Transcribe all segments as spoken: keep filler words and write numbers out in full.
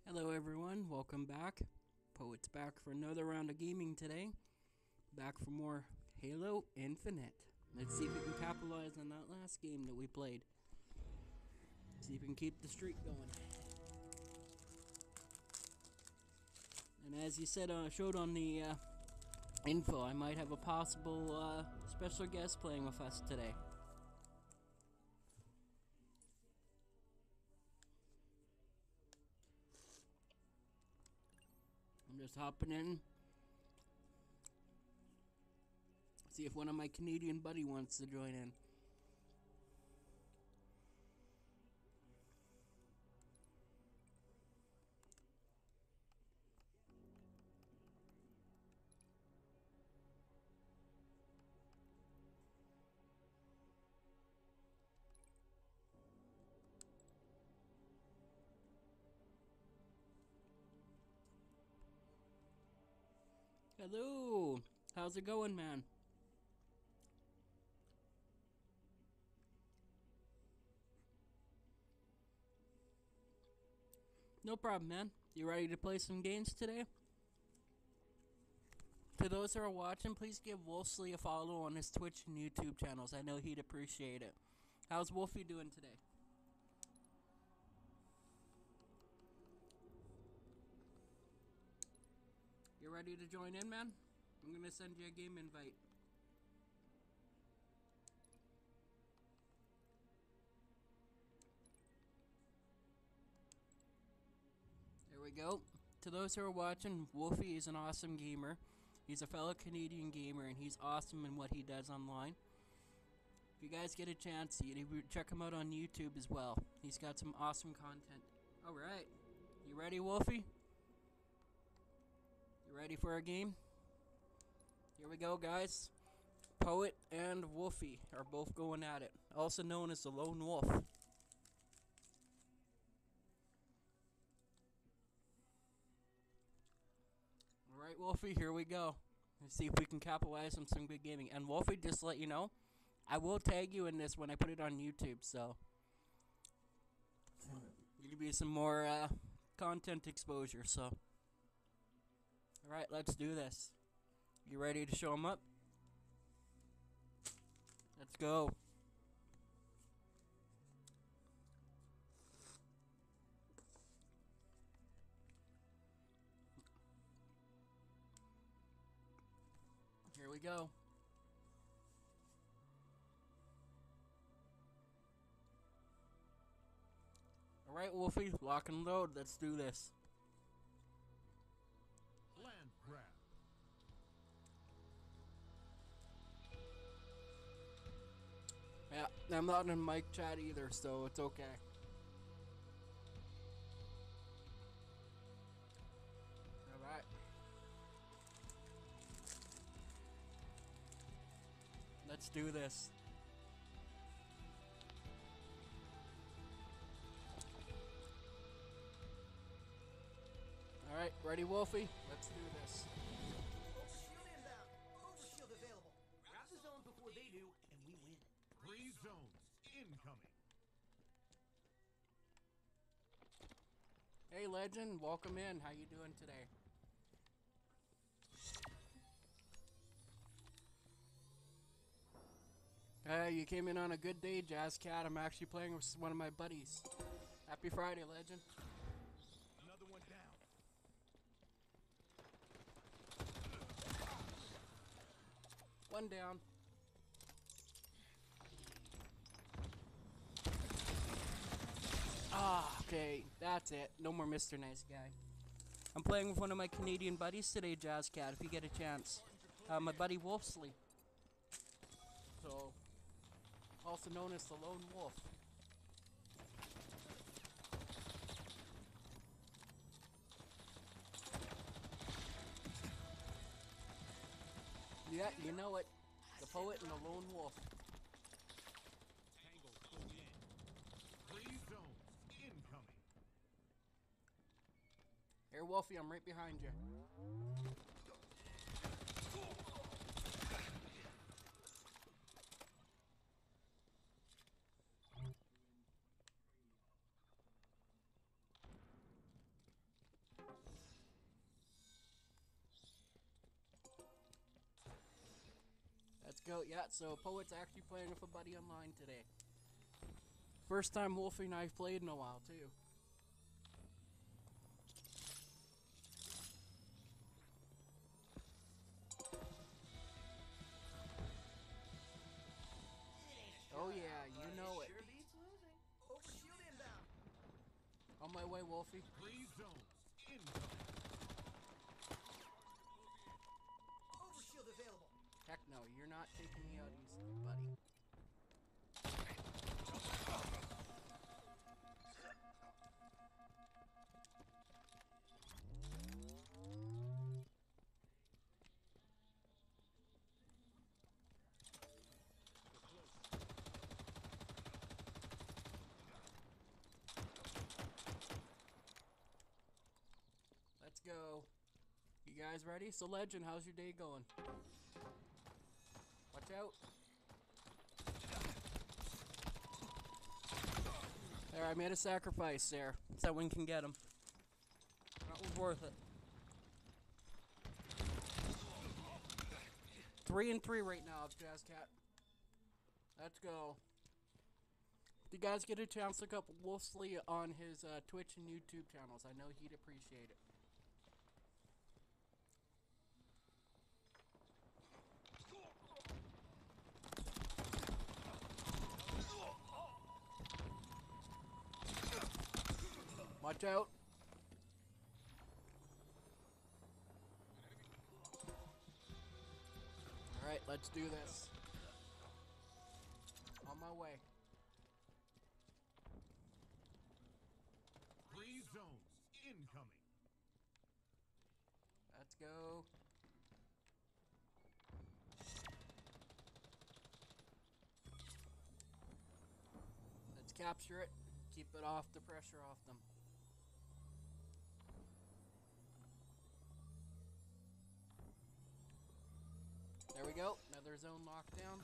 Hello everyone, welcome back. Poet's back for another round of gaming today. Back for more Halo Infinite. Let's see if we can capitalize on that last game that we played. See if we can keep the streak going. And as you said, uh, showed on the uh, info, I might have a possible uh, special guest playing with us today. I'm just hopping in. See if one of my Canadian buddy wants to join in. Hello! How's it going, man? No problem, man. You ready to play some games today? To those who are watching, please give Wolfsley a follow on his Twitch and YouTube channels. I know he'd appreciate it. How's Wolfie doing today? You ready to join in, man? I'm gonna send you a game invite. There we go. To those who are watching, Wolfie is an awesome gamer. He's a fellow Canadian gamer, and he's awesome in what he does online. If you guys get a chance, you check him out on YouTube as well. He's got some awesome content. Alright. You ready, Wolfie? You ready for a game? Here we go, guys. Poet and Wolfie are both going at it. Also known as the Lone Wolf. Alright, Wolfie, here we go. Let's see if we can capitalize on some good gaming. And Wolfie, just to let you know, I will tag you in this when I put it on YouTube, so there'll be some more uh, content exposure, so. Alright, let's do this. You ready to show them up? Let's go. Here we go. Alright, Wolfie, lock and load. Let's do this. Land grab. Yeah, I'm not in mic chat either, so it's okay. Alright. Let's do this. Alright, ready, Wolfie? Let's do this. Overshield inbound. Overshield available. Grab the zone before they do, and we win. Three zones incoming. Hey, Legend, welcome in. How you doing today? Hey, you came in on a good day, Jazz Cat. I'm actually playing with one of my buddies. Happy Friday, Legend. Another one down. One down. Ah, okay. That's it. No more Mister Nice Guy. I'm playing with one of my Canadian buddies today, Jazz Cat, if you get a chance. Uh, my buddy Wolfsley. So, also known as the Lone Wolf. Yeah, you know it. The Poet and the Lone Wolf. Tango pulled in. Three zones incoming. Here, Wolfie, I'm right behind you. go. Yeah, so Poet's actually playing with a buddy online today. First time Wolfie and I played in a while, too. Oh yeah, you know it. Sure beats losing. Overshield inbound. On my way, Wolfie. Three zones incoming. Overshield available. Heck no, you're not taking me out easily, buddy. Let's go. You guys ready? So Legend, how's your day going? Watch out. There, I made a sacrifice there. So one can get him. That was worth it. Three and three right now, Jazzcat. Let's go. If you guys get a chance, look up Wolfsley on his uh, Twitch and YouTube channels. I know he'd appreciate it. Watch out. Alright, let's do this. On my way. Three zones incoming. Let's go. Let's capture it. Keep it off the pressure off them. There we go. Another zone lockdown.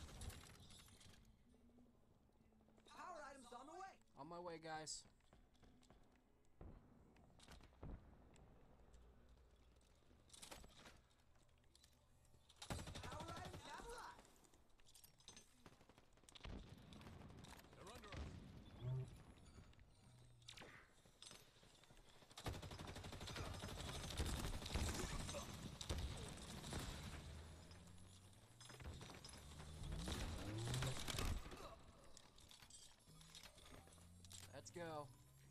Power items on the way. On my way, guys. Power items have arrived. They're under us. Let's go.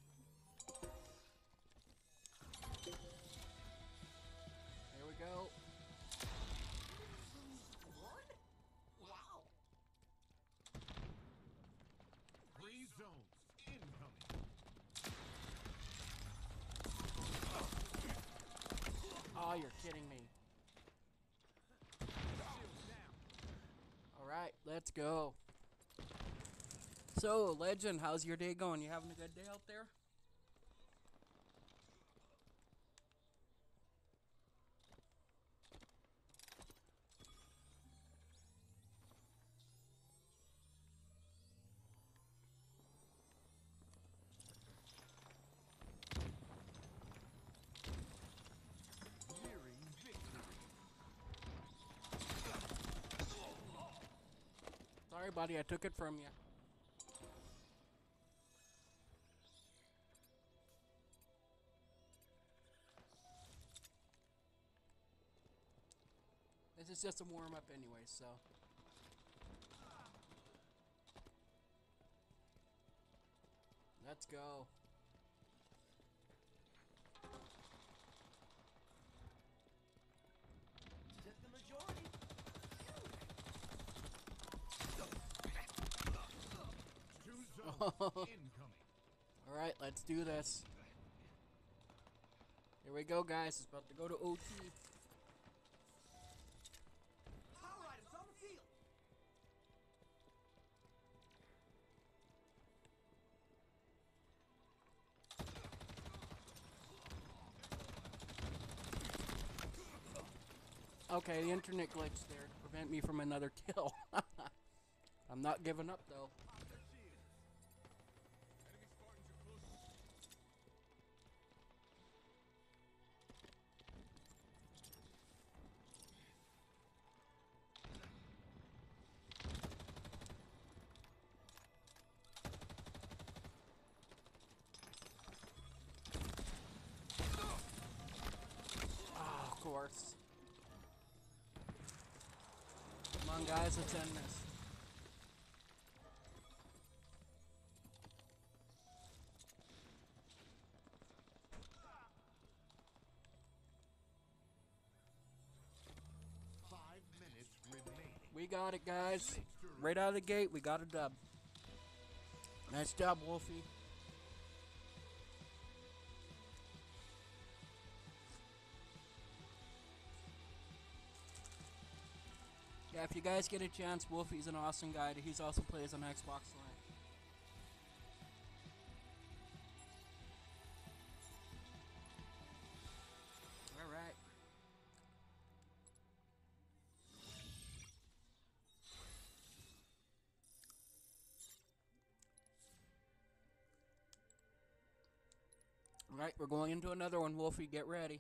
Here we go. One? Wow. Three zones incoming. Oh, you're kidding me. Shields down. Alright, let's go. So, Legend, how's your day going? You having a good day out there? Nearing victory. Sorry, buddy, I took it from you. This is just a warm-up anyway, so. Let's go. Took the majority. Two zones incoming. Alright, let's do this. Here we go, guys. It's about to go to O T. Power items on the field. Okay, the internet glitched there to prevent me from another kill. I'm not giving up, though. Enemy Spartans are close. course. Come on, guys, let's end this. Five minutes remaining. We got it, guys. Right out of the gate, we got a dub. Nice job, Wolfie. Yeah, if you guys get a chance, Wolfie's an awesome guy. He's also plays on Xbox Live. Alright. Alright, we're going into another one, Wolfie. Get ready.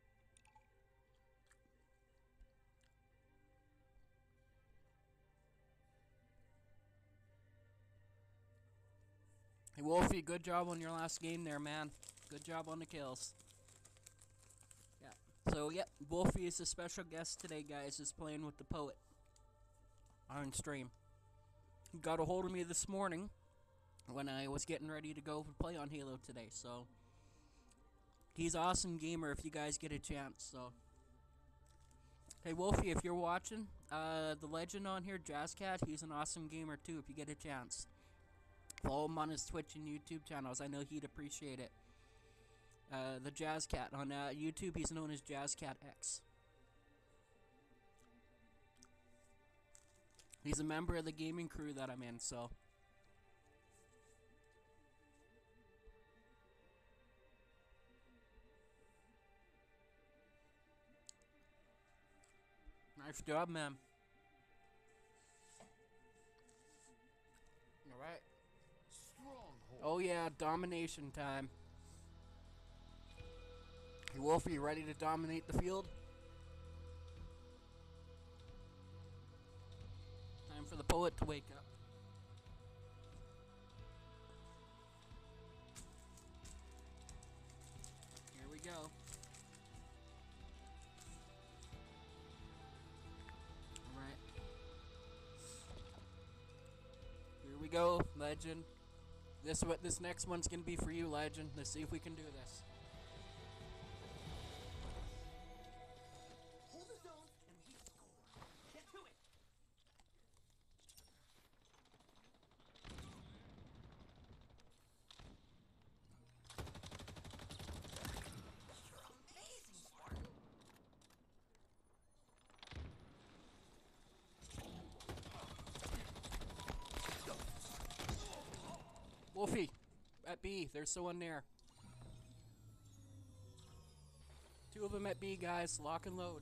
Hey, Wolfie, good job on your last game there, man. Good job on the kills. Yeah. So, yeah, Wolfie is a special guest today, guys. Is playing with the Poet on stream. He got a hold of me this morning when I was getting ready to go play on Halo today. So, he's an awesome gamer if you guys get a chance. So, hey, Wolfie, if you're watching, uh, the legend on here, Jazzcat, he's an awesome gamer too if you get a chance. Follow him on his Twitch and YouTube channels. I know he'd appreciate it. Uh, the Jazzcat on uh, YouTube, he's known as Jazzcat X. He's a member of the gaming crew that I'm in, so. Nice job, man. Alright. Stronghold. Oh yeah, domination time. Hey, Wolfie, you ready to dominate the field? Time for the Poet to wake up. Here we go. Alright. Here we go, Legend. This what this next one's gonna be for you, Legend. Let's see if we can do this. Hold the zones and we score. Get to it. You're amazing, Spartan. Wolfie, at B. There's someone there. Two of them at B, guys. Lock and load.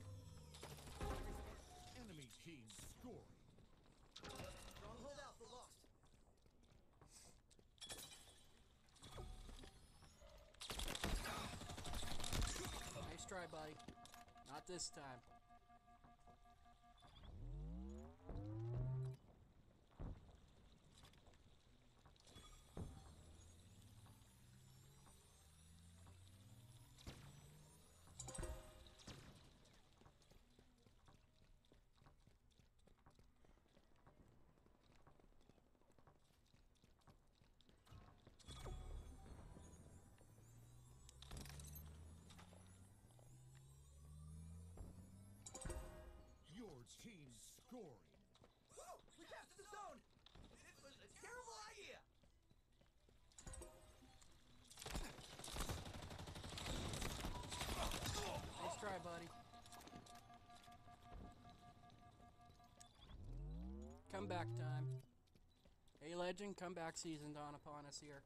Enemy team scoring. Stronghold Alpha lost. Nice try, buddy. Not this time. Your team scoring. Whoa! We captured the zone! It was a terrible idea! Nice try, buddy. Comeback time. Hey, Legend, comeback season dawn upon us here.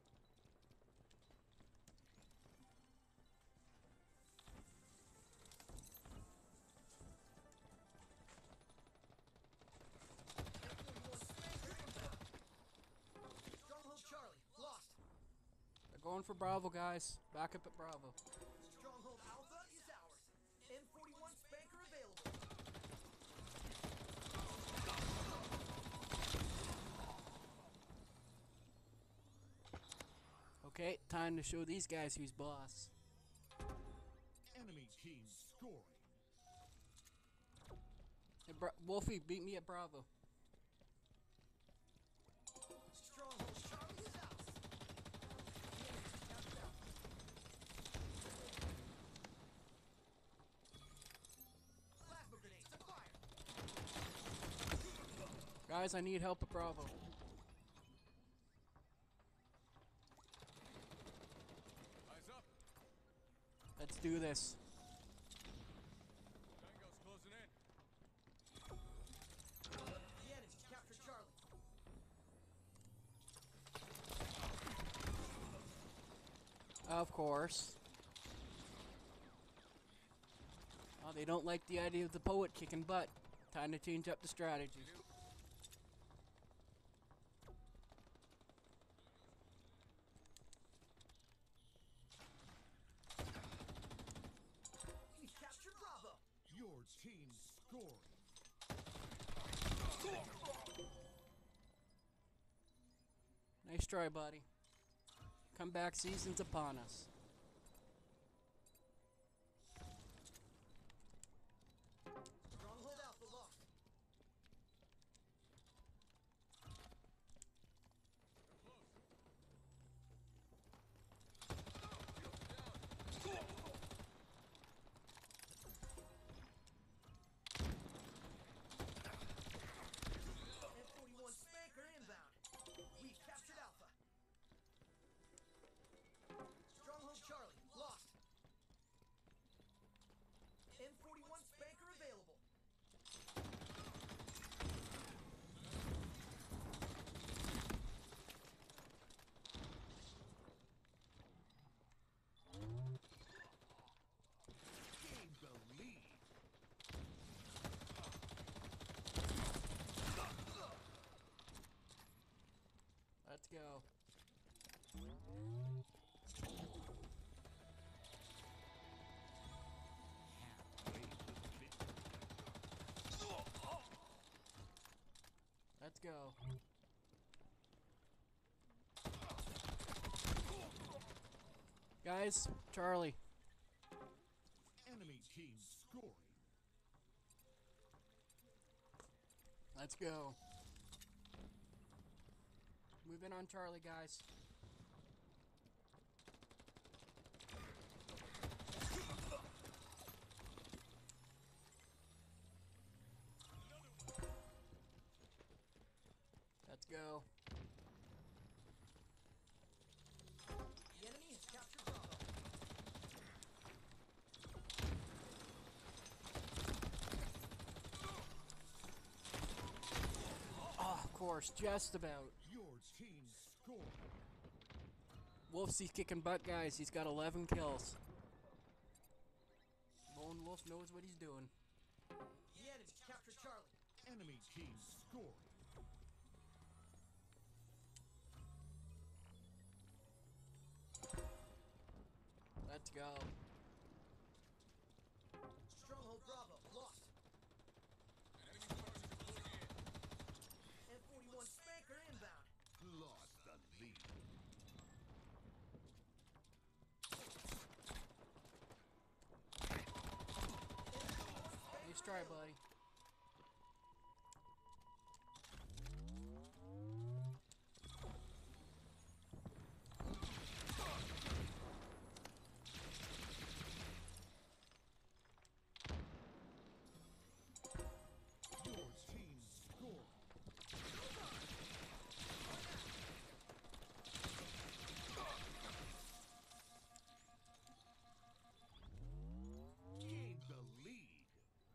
Stronghold Charlie, lost. They're going for Bravo, guys. Back up at Bravo. Stronghold Alpha is ours. M forty-one Spanker available. Okay, time to show these guys who's boss. Enemy team scoring. Hey, Bra- Wolfie, beat me at Bravo. Stronghold Charlie is out. The enemy has captured Alpha. Plasma grenades to fire. Guys, I need help at Bravo. Eyes up. Let's do this. Tango's closing in. The enemy captured Charlie. Of course. Oh, they don't like the idea of the poet kicking butt. Time to change up the strategy. He's captured Bravo. Your team scoring. Nice try, buddy. Comeback season's upon us. Stronghold Alpha lost. M forty-one Spanker inbound. We've captured Alpha. Stronghold Charlie lost. M forty-one Spanker available. Gain the lead. Let's go. Halfway to victory. Let's go. Guys, Charlie. Enemy team scoring. Let's go. Moving on Charlie, guys. Let's go. The enemy has captured Bravo. Oh, of course, just about. Your team scoring. Wolf's kicking butt, guys. He's got eleven kills. Lone Wolf knows what he's doing. The enemy captured Charlie. Enemy team scoring. Let's go. Stronghold Bravo lost. M forty-one Spanker inbound. Lost the lead. Nice try, buddy. Your team scoring. Gain the lead.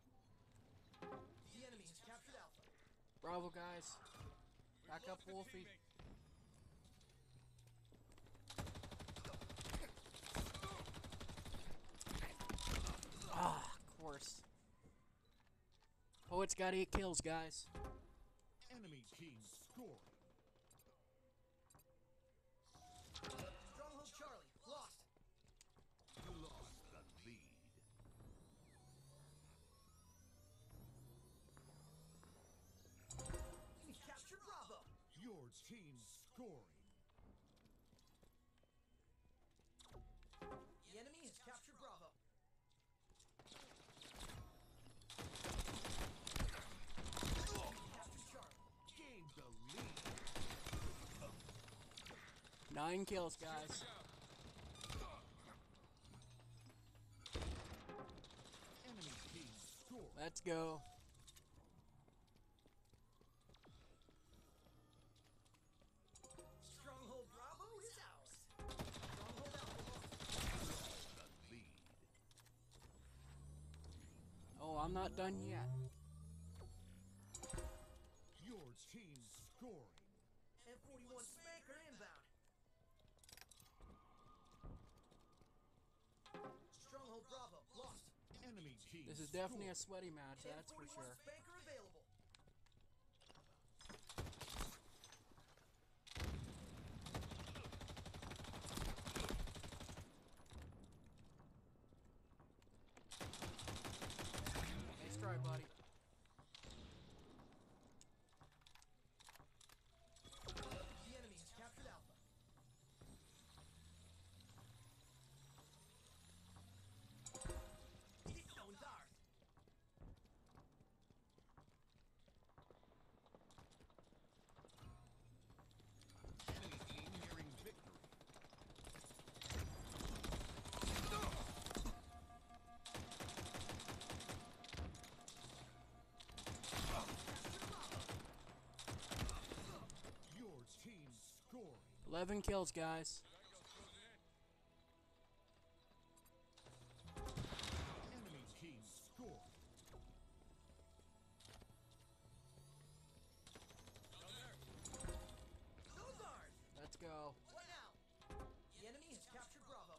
The enemy has captured Alpha. Bravo, guys. Back up, Wolfie. Ah, of course. Poet's got eight kills, guys. Enemy team scoring. Stronghold Charlie lost. Lost the lead. He's captured Bravo. Your team scoring. The enemy has captured Bravo. Nine kills, guys. Enemy team score. Let's go. Stronghold Bravo is ours. Stronghold Alpha lost. The lead. Oh, I'm not done yet. Your team scoring. M forty-one Spanker inbound. Stronghold Bravo lost. Enemy team This is definitely a score. sweaty match, that's for M forty-one sure. Spanker available. Nice try, buddy. The enemy has captured Alpha. This zone's ours. Enemy team nearing victory. Your team scoring. eleven kills, guys. Enemy team score. Those ours. Let's go. What now? The enemy has captured Bravo.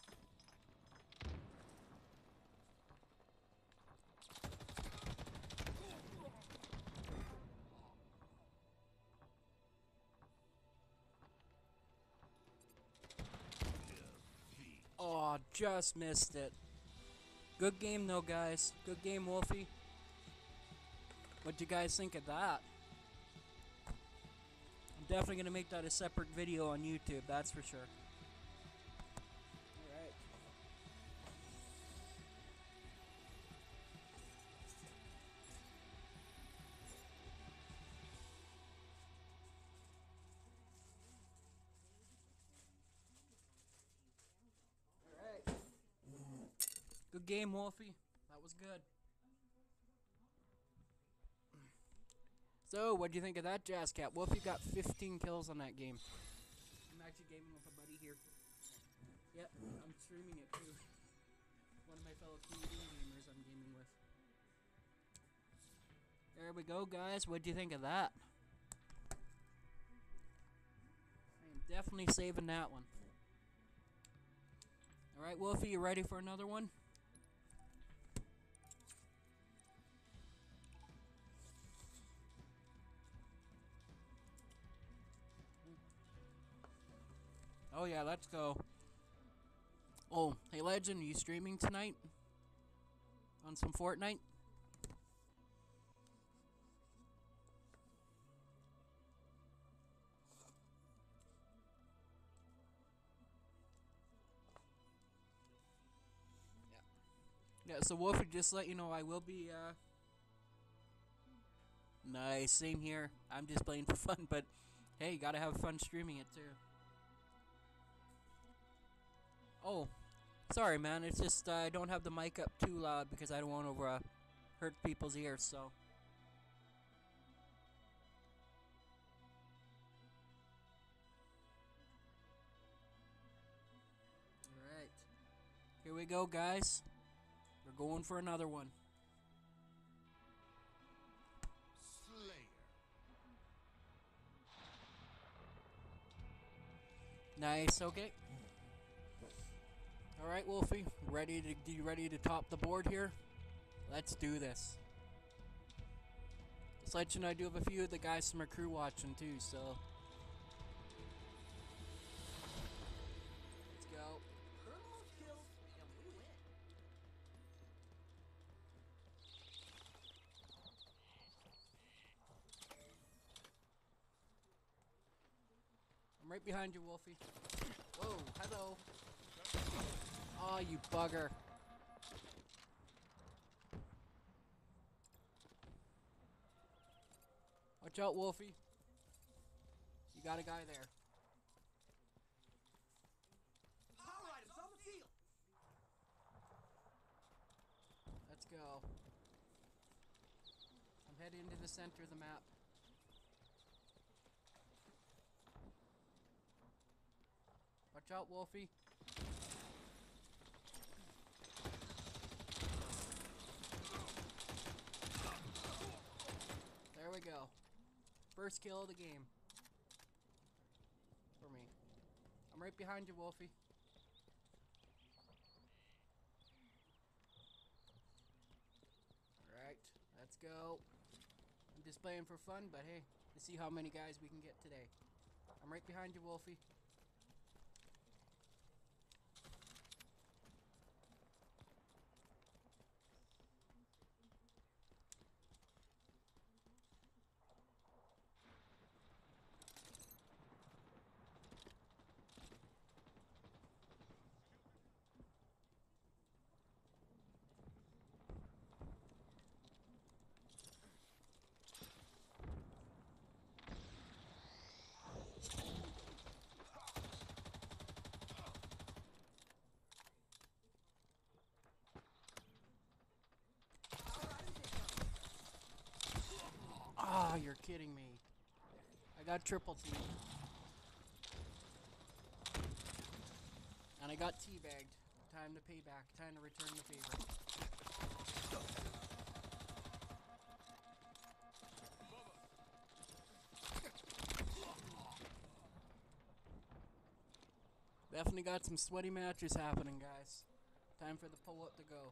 Oh, just missed it. Good game, though, guys. Good game, Wolfie. What'd you guys think of that? I'm definitely going to make that a separate video on YouTube, that's for sure. Alright. Alright. Good game, Wolfie. That was good. So, what'd you think of that, Jazz Cat? Wolfie got fifteen kills on that game. I'm actually gaming with a buddy here. Yep, I'm streaming it too. One of my fellow Canadian gamers I'm gaming with. There we go, guys. What'd you think of that? I am definitely saving that one. Alright, Wolfie, you ready for another one? Oh yeah, let's go. Oh, hey Legend, are you streaming tonight? On some Fortnite? Yeah. Yeah, so Wolfie, just to let you know, I will be, uh... Nice, same here. I'm just playing for fun, but hey, you gotta have fun streaming it too. Oh, sorry, man. It's just uh, I don't have the mic up too loud because I don't want to uh, hurt people's ears. So, all right, here we go, guys. We're going for another one. Slayer. Nice. Okay. All right, Wolfie. Ready to? You ready to top the board here? Let's do this. Just let you know, I do have a few of the guys from our crew watching too. So. Let's go. Earn the most kills, and we win. I'm right behind you, Wolfie. Whoa, hello. Oh, you bugger. Watch out, Wolfie. You got a guy there. go. I'm heading into the center of the map. Watch out, Wolfie. There we go. First kill of the game. For me. I'm right behind you, Wolfie. Alright, let's go. I'm just playing for fun, but hey, let's see how many guys we can get today. I'm right behind you, Wolfie. Ah, you're kidding me. I got triple teamed. And I got teabagged. Time to pay back. Time to return the favor. Definitely got some sweaty matches happening, guys. Time for the pull-up to go.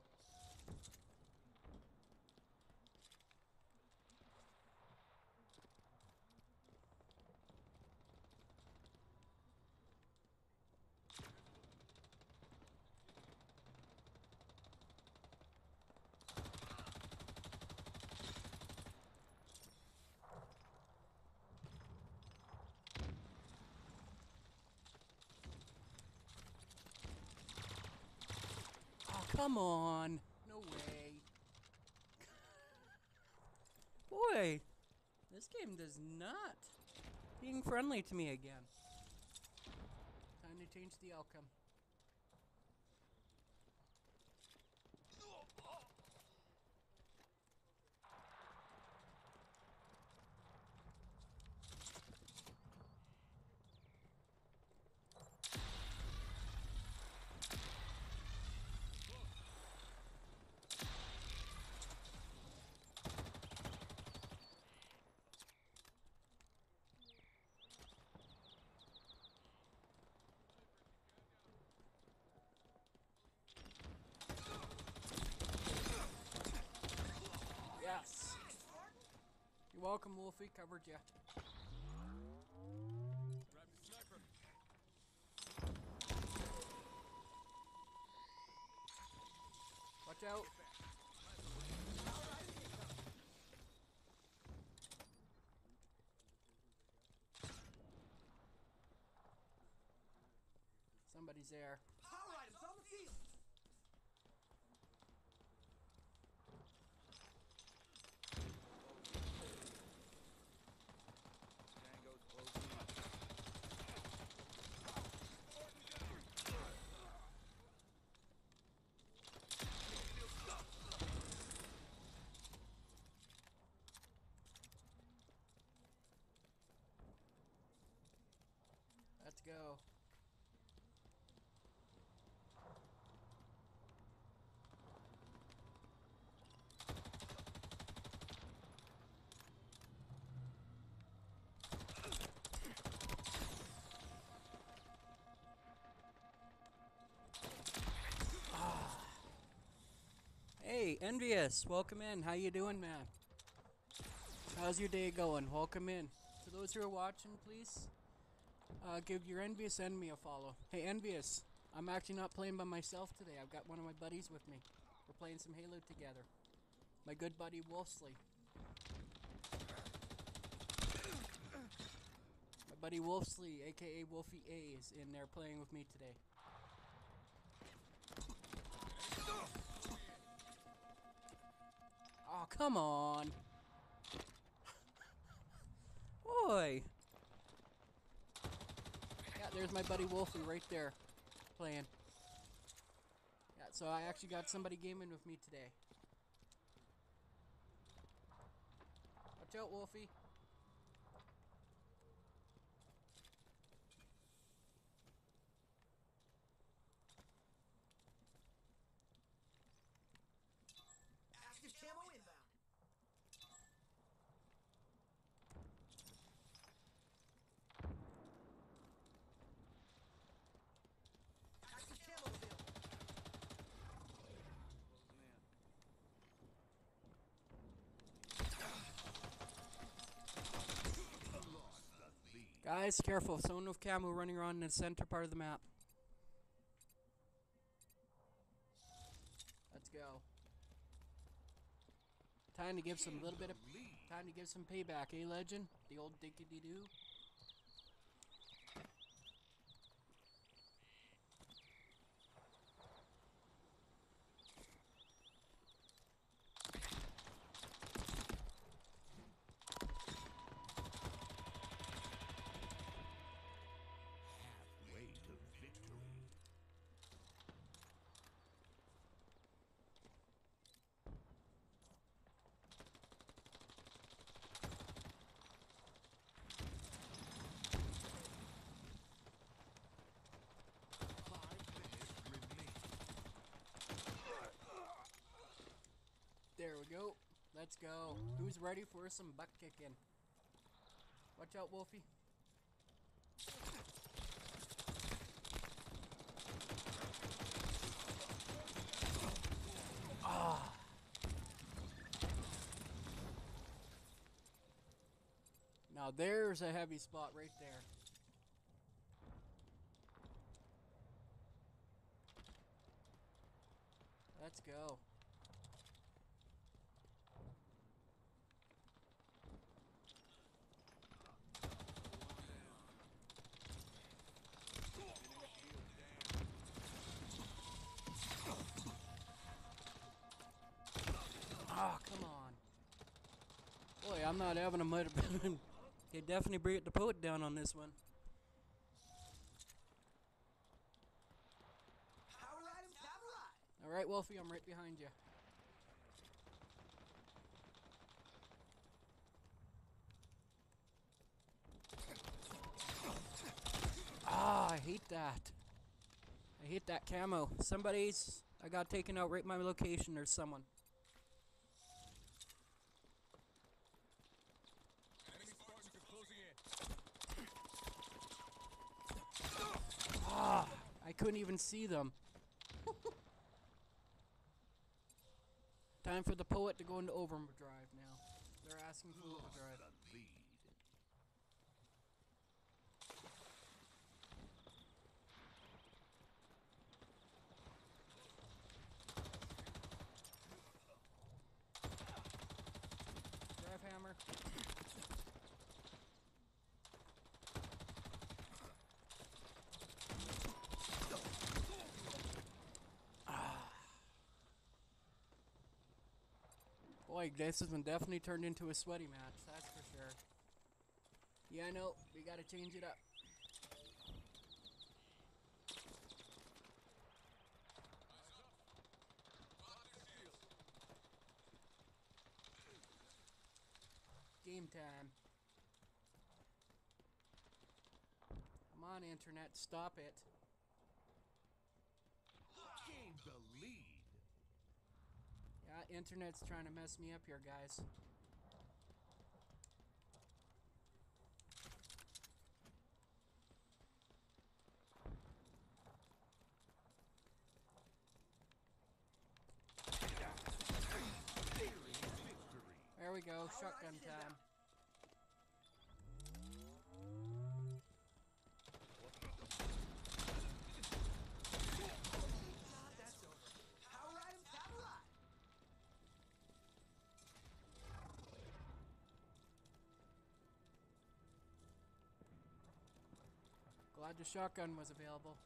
Come on. No way. Boy, this game does not being friendly to me again. Time to change the outcome. Yes. You're welcome, Wolfie. Covered ya. Watch out. Somebody's there. All right, it's on the field. Let's go. Ah. Hey, Envious, welcome in. How you doing, man? How's your day going? Welcome in. To those who are watching, please uh, give your Envious Enemy a follow. Hey, Envious, I'm actually not playing by myself today. I've got one of my buddies with me. We're playing some Halo together. My good buddy Wolfsley. My buddy Wolfsley, aka Wolfie A, is in there playing with me today. Oh, come on. Boy. Yeah, there's my buddy Wolfie right there playing. Yeah, so I actually got somebody gaming with me today. Watch out, Wolfie. Active camo inbound. Active camo available. Guys, careful. Someone with camo running around in the center part of the map. Let's go. Time to give some little bit of time to give some payback, eh, Legend? The old dickety doo. Halfway to victory. Five minutes remaining. There we go. Let's go. Who's ready for some butt kicking? Watch out, Wolfie. Ah. Now there's a heavy spot right there. Let's go. Ah, come on. Boy, I'm not having a much. They definitely bring the poet down on this one. Power items have arrived. All right, Wolfie, I'm right behind you. Ah, I hate that. I hate that camo. Somebody's. I got taken out right in my location. There's someone. Enemy Spartans are closing in. Ah, I couldn't even see them. Time for the poet to go into overdrive now. They're asking for Lost overdrive. the lead. Drive hammer. Ah. Boy, this has been definitely turned into a sweaty match, that's for sure. Yeah, I know. We gotta change it up. Game time. Come on, internet, stop it. Gained the lead. Yeah, internet's trying to mess me up here, guys. There we go, shotgun time. That's over. Power items have arrived. Glad the shotgun was available.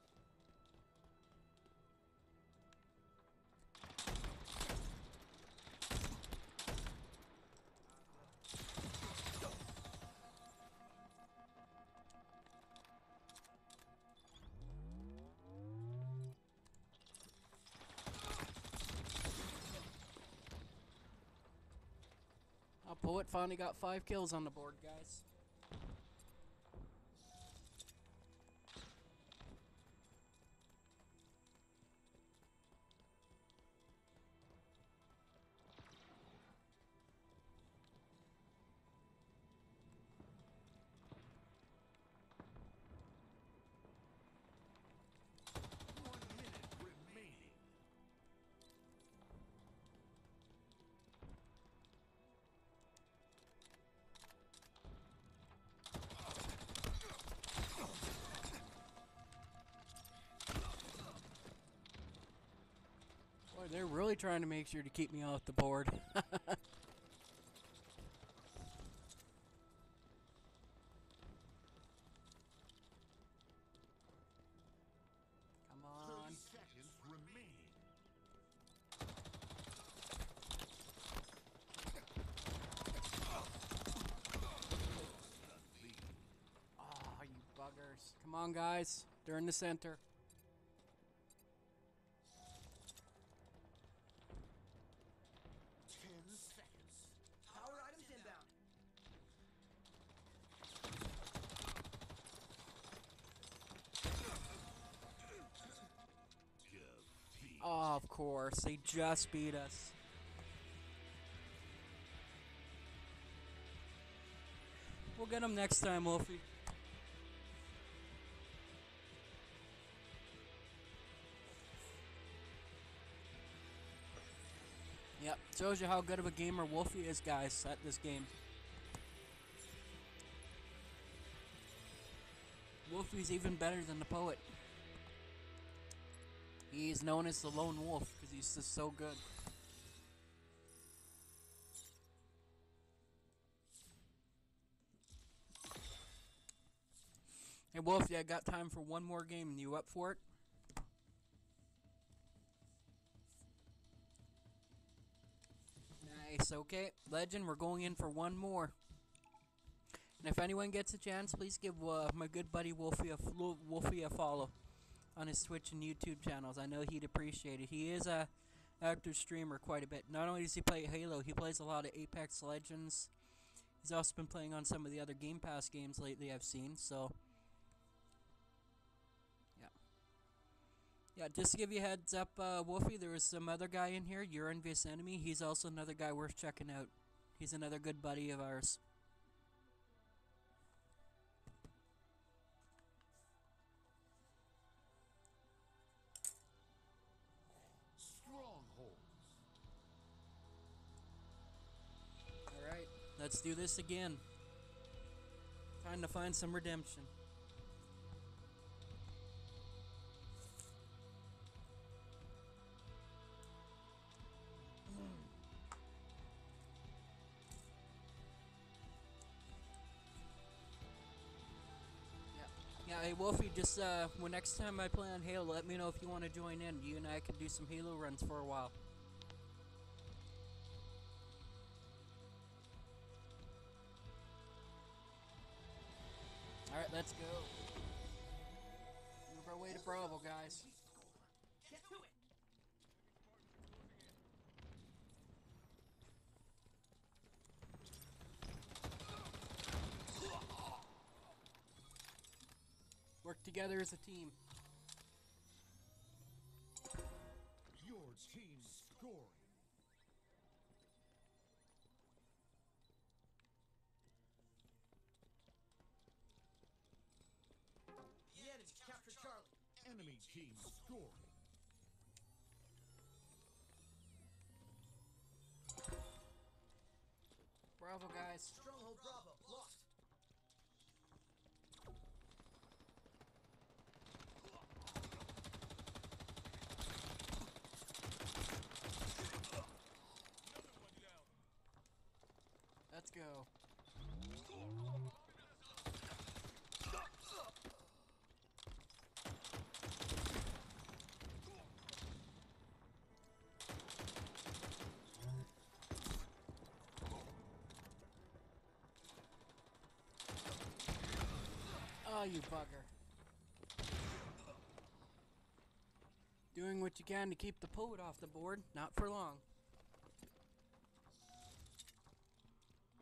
Poet finally got five kills on the board, guys. One minute remaining. Boy, they're really trying to make sure to keep me off the board. Come on. thirty seconds remaining. Oh, you buggers. Come on, guys. They're in the center. Ten seconds. Power items inbound. Defeat. Oh, of course. They just beat us. We'll get them next time, Wolfie. Yep, shows you how good of a gamer Wolfie is, guys, at this game. Wolfie's even better than the Poet. He's known as the Lone Wolf because he's just so good. Hey, Wolfie, I got time for one more game. You up for it? Nice, okay. Legend, we're going in for one more. And if anyone gets a chance, please give uh, my good buddy Wolfie a, flo- Wolfie a follow on his Twitch and YouTube channels. I know he'd appreciate it. He is a active streamer quite a bit. Not only does he play Halo, he plays a lot of Apex Legends. He's also been playing on some of the other Game Pass games lately I've seen, so... Yeah. Yeah, just to give you a heads up, uh, Wolfie, there was some other guy in here, Your Envious Enemy. He's also another guy worth checking out. He's another good buddy of ours. Strongholds. Alright, let's do this again. Time to find some redemption. Yeah, hey Wolfie, just uh, when next time I play on Halo, let me know if you want to join in. You and I could do some Halo runs for a while. Alright, let's go. Move our way to Bravo, guys. Get to it. Work together as a team. Your team scoring. The enemy captured Charlie. Enemy team scoring. Bravo, guys. Stronghold Bravo lost. Let's go. Oh, you bugger. Doing what you can to keep the Poet off the board, not for long.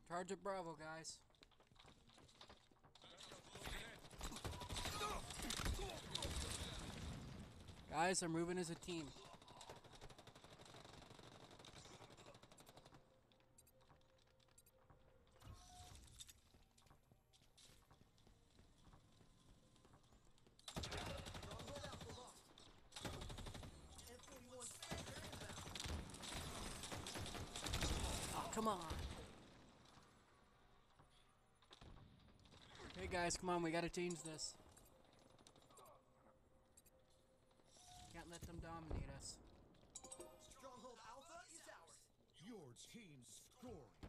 Charge at Bravo, guys. Guys, I'm moving as a team. Stronghold Alpha lost. M forty-one Spanker inbound. Oh, come on. Hey guys, come on, we gotta change this. Can't let them dominate us. Stronghold Alpha is ours. Your team scoring.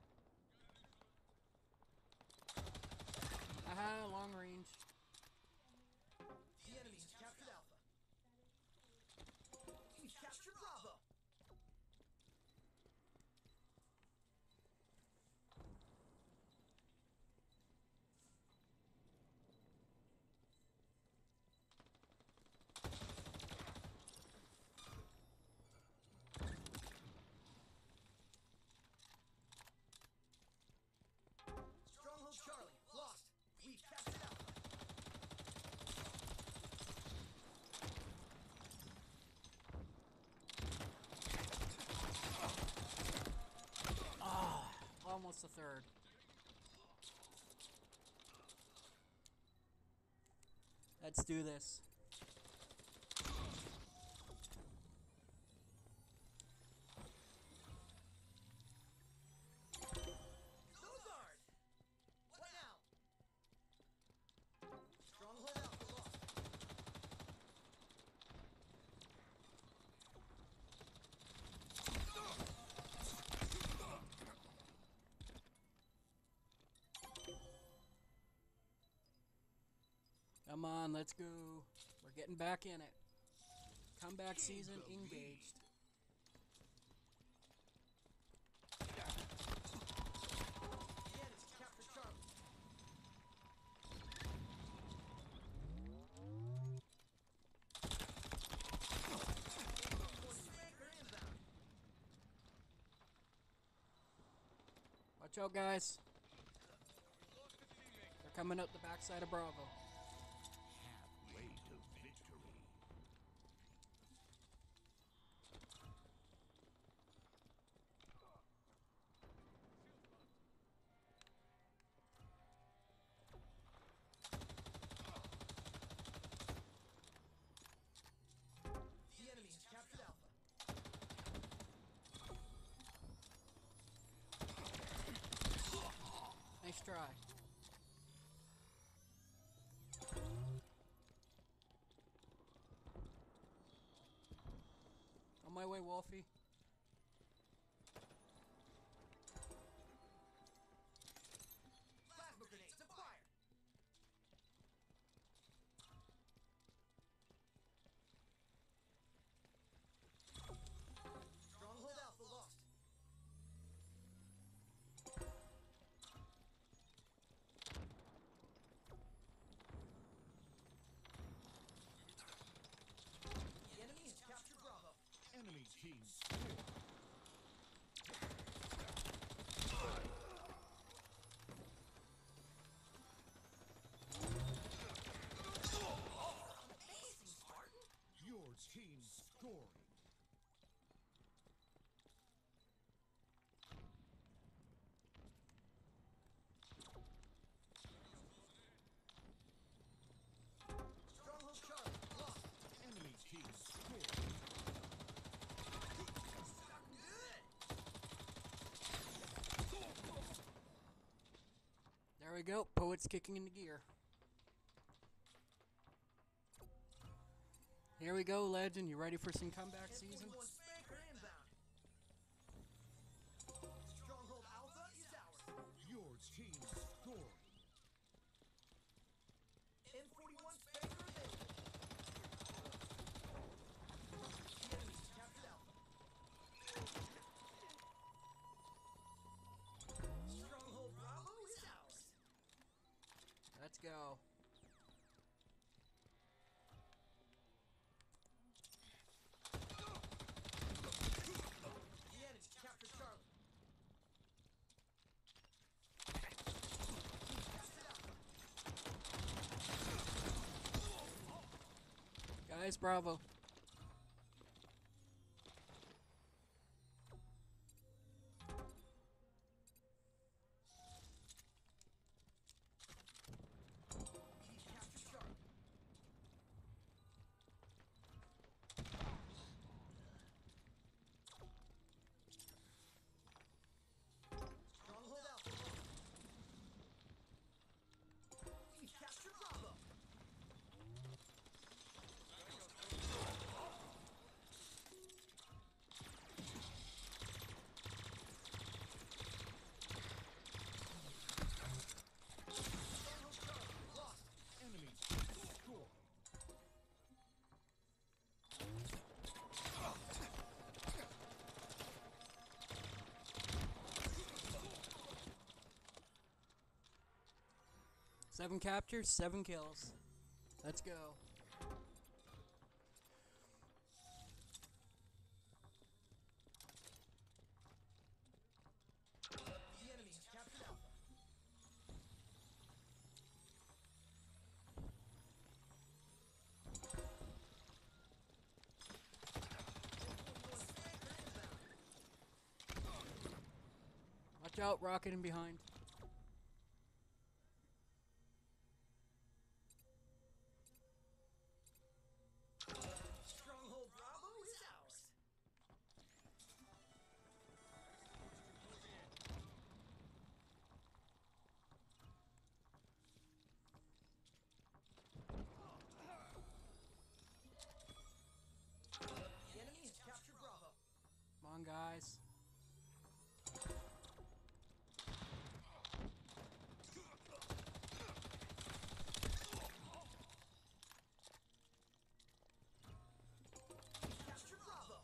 Aha, long range. The enemy has captured Alpha. We've captured Bravo. Stronghold Charlie lost. We've captured Alpha. Ah, almost a third. Let's do this. Zozard! What now? Stronghold Alpha lost. Come on, let's go. We're getting back in it. Comeback season engaged. The enemy's captured Charlie. forty-one Spanker inbound. Watch out, guys. They're coming up the backside of Bravo. Halfway to victory. The enemy has captured Alpha. Nice try. On my way, Wolfie. Plasma grenades to fire. Stronghold Alpha lost. The enemy has captured Bravo. Enemy team scored. Amazing, Spartan! Your team scoring. Stronghold Charlie lost. Enemy team scored. Stuck good. There we go. Poet's kicking into gear. Here we go, Legend. You ready for some comeback M season? forty-one Spanker inbound. Stronghold Alpha is ours. Your team scoring. M forty-one Spanker available. The enemy's captured Alpha. Stronghold Bravo is ours. Let's go. The enemy's captured Charlie. Nice, bravo. He's captured Charlie. Stronghold Alpha lost. He's captured Bravo. Stronghold Charlie lost. Enemy destroyed. Seven captures, seven kills. Let's go. The enemy has captured Alpha. Watch out, rocket in behind. Stronghold Bravo is ours. The enemy has captured Bravo. Come on, guys. Captured Bravo.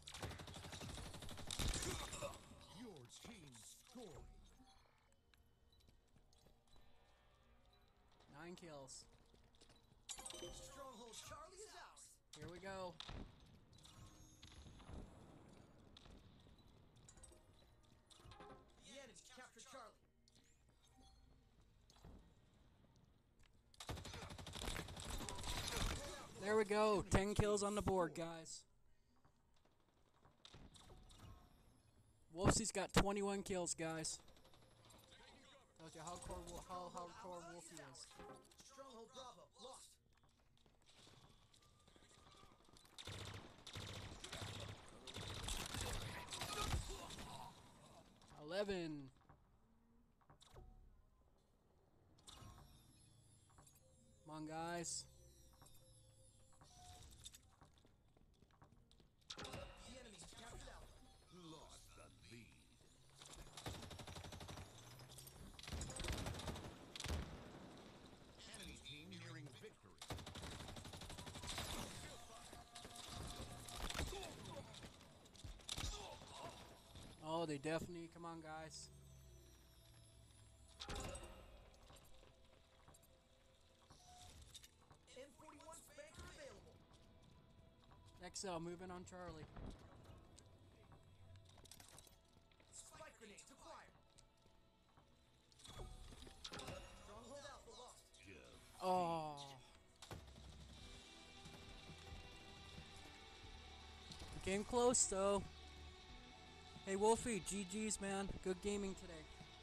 Your team scored. Nine kills. Stronghold Charlie is ours. Here we go. The enemy captured Charlie. There we go. Ten kills on the board, guys. Wolfsy's got twenty-one kills, guys. Tells you how hardcore, Wo- how hardcore Wolfy is. Stronghold Bravo lost. Eleven. Come on, guys. The enemy has captured Alpha. Lost the lead. Enemy team nearing victory. Oh, they definitely. Come on, guys. M forty-one Spanker available. X L moving on Charlie. Spike grenades acquired. Stronghold Alpha lost. Oh. Game close though. Hey Wolfie, G G's man. Good gaming today.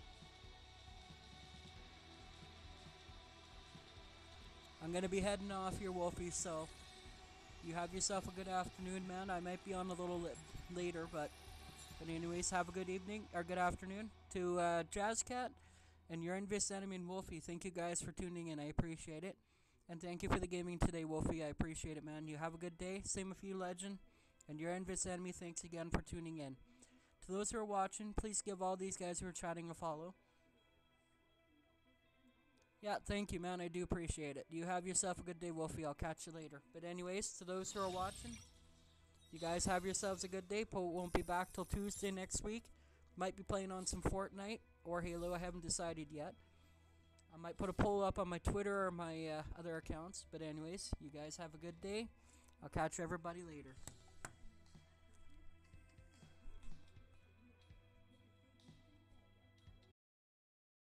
I'm gonna be heading off here, Wolfie, so you have yourself a good afternoon, man. I might be on a little li- later, but but anyways, have a good evening or good afternoon to uh, Jazzcat and your envious enemy and Wolfie. Thank you guys for tuning in. I appreciate it, and thank you for the gaming today, Wolfie. I appreciate it, man. You have a good day. Same with you, Legend, and your envious enemy. Thanks again for tuning in. To those who are watching, please give all these guys who are chatting a follow. Yeah, thank you, man. I do appreciate it. You have yourself a good day, Wolfie. I'll catch you later. But anyways, to those who are watching, you guys have yourselves a good day. Po won't be back till Tuesday next week. Might be playing on some Fortnite or Halo. I haven't decided yet. I might put a poll up on my Twitter or my uh, other accounts. But anyways, you guys have a good day. I'll catch everybody later.